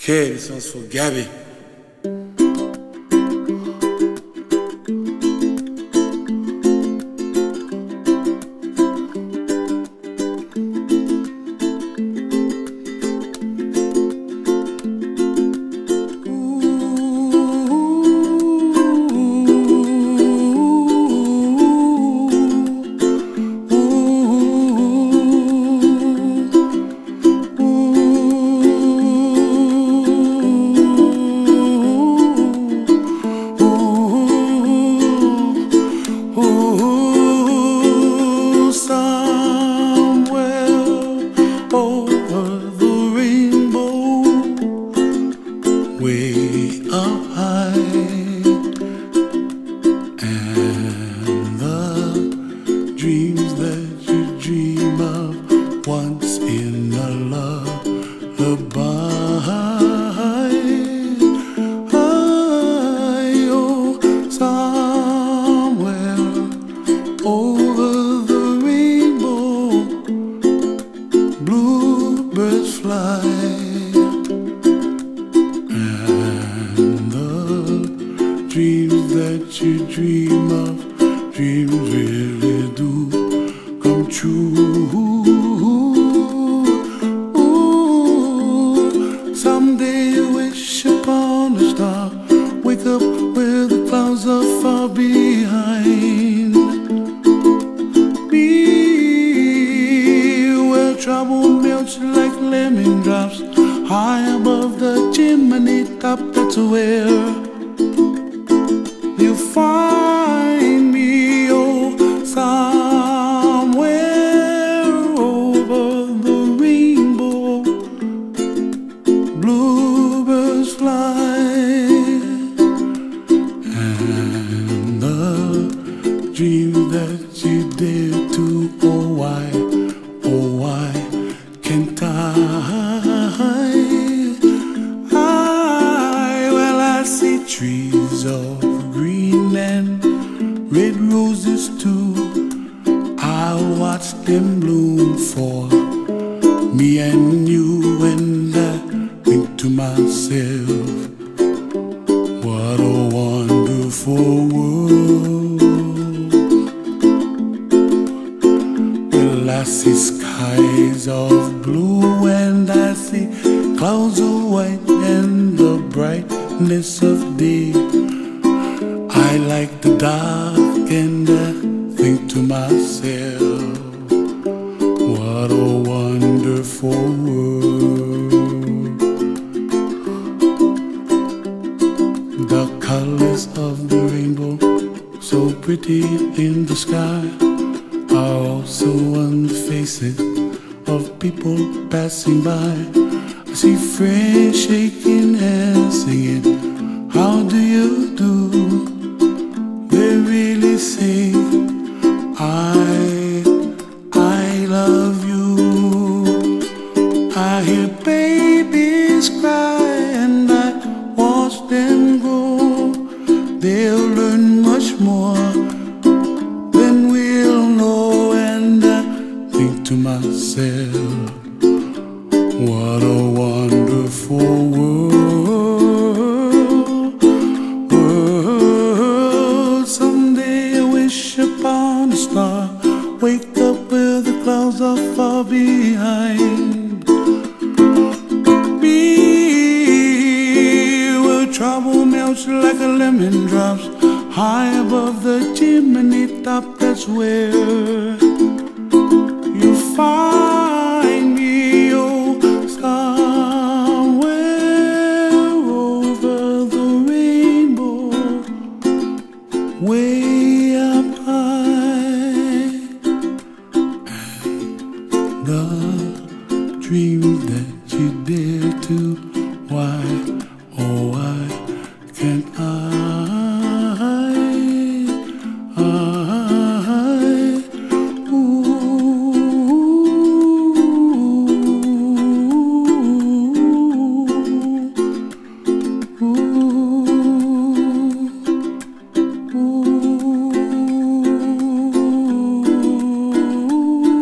Okay, this one's for Gabby. Way up high, and the dreams that you dream of once in a lullaby. Oh, somewhere over the rainbow, bluebirds fly. Dreams that you dream of, dreams really do come true. Ooh, someday you wish upon a star, wake up where the clouds are far behind. Be where trouble melts like lemon drops, high above the chimney top. That's where you find me, oh, somewhere over the rainbow, bluebirds fly, and the dream that you dare to, oh why can't well, I see trees of green and red roses too. I'll watch them bloom for me and you, and I think to myself, what a wonderful world. Well, I see skies of blue and I see clouds of white and the brightness of day. I like the dark and I think to myself, what a wonderful world. The colors of the rainbow, so pretty in the sky, are also on the faces of people passing by. I see friends shaking hands singing, how do you do? They really say, I love you. I hear babies cry and I watch them grow. They'll learn much more than we'll know, and I think to myself, what a wonderful world. Someday I wish upon a star, wake up where the clouds are far behind. Be where trouble melts like a lemon drops, high above the chimney top. That's where you find me, oh, somewhere over the rainbow, way up high, and the dreams that you dare to, why, oh why can't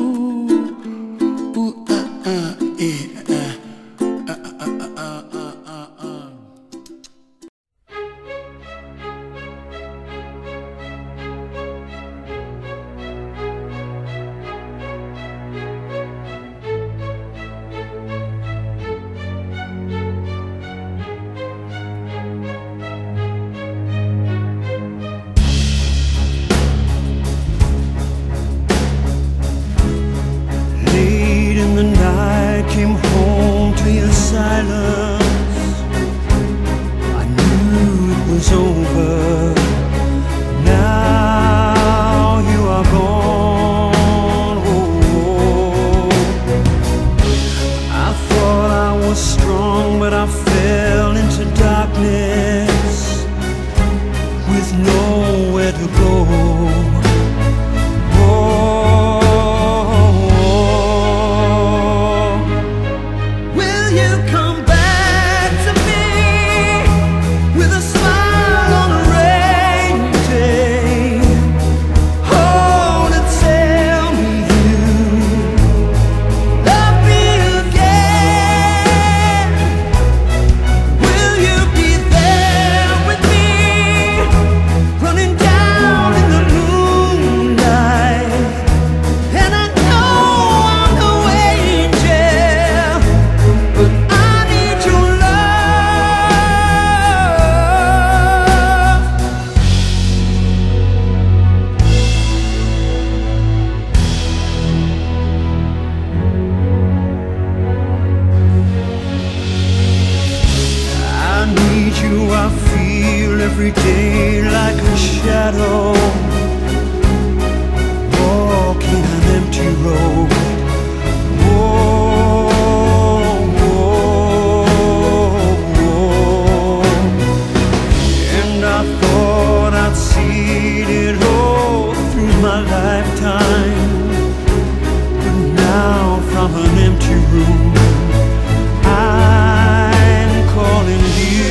I silence, I knew it was over. Now you are gone. Oh, I thought I was strong, but I fell into darkness with nowhere to go. I feel every day like a shadow, walking an empty road. Oh, oh, oh. And I thought I'd seen it all through my lifetime, but now from an empty room I'm calling you.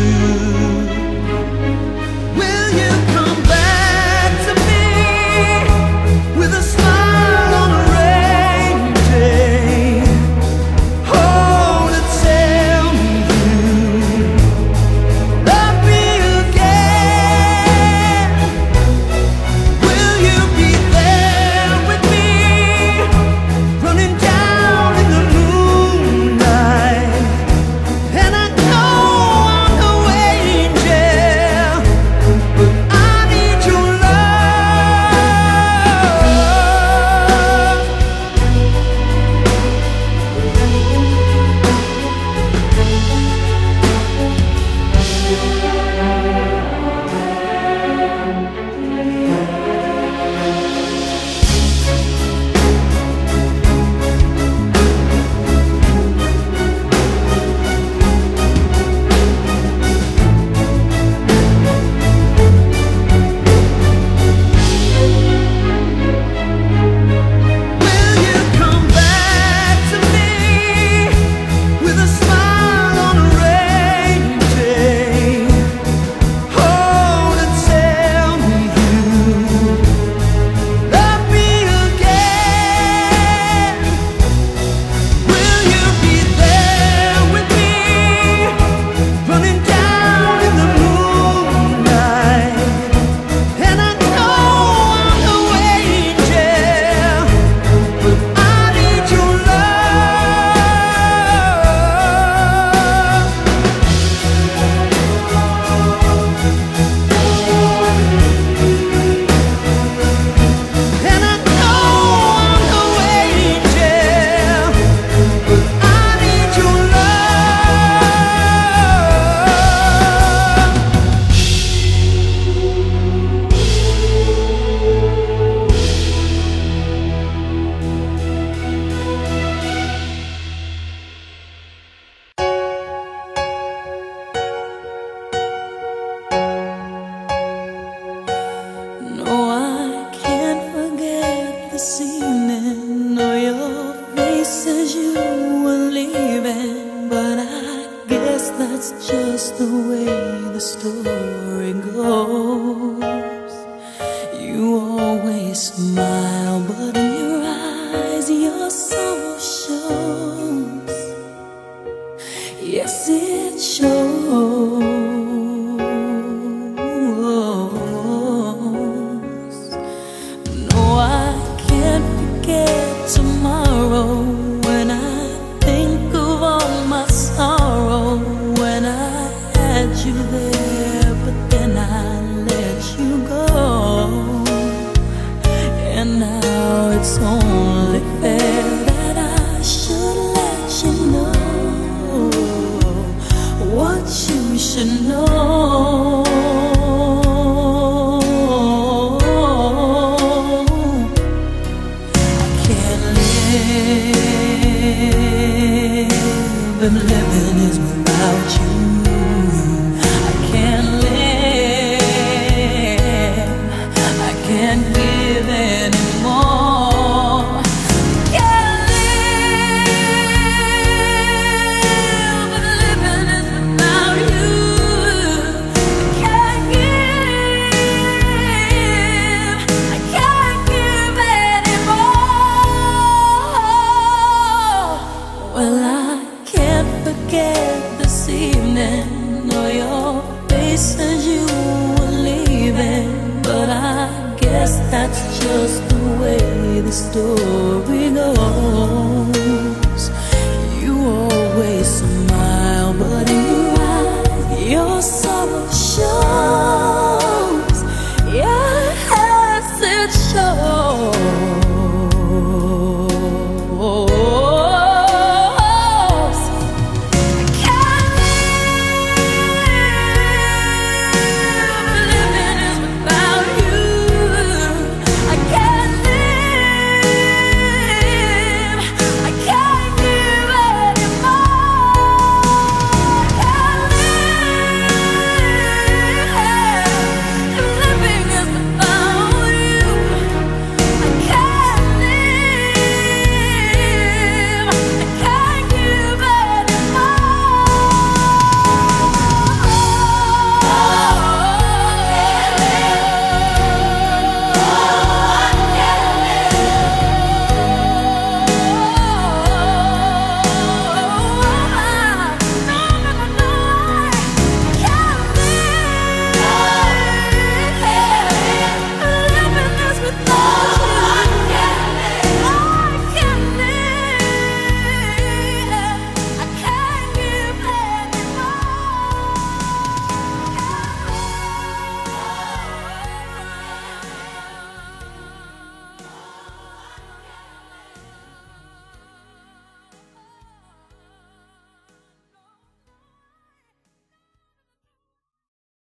Just the way the story goes. You always smile, but in your eyes your sorrow shows. Yes, it shows. No, I can't forget tomorrow when I think of all my sorrow. You there, but then I let you go, and now it's only fair that I should let you know. should know. I can't live if living is without you. I can't live, I can't give anymore. Can't live if living is without you. I can't give anymore. Well, I can't forget this evening or your face as you were leaving, but I guess that's just the way the story goes.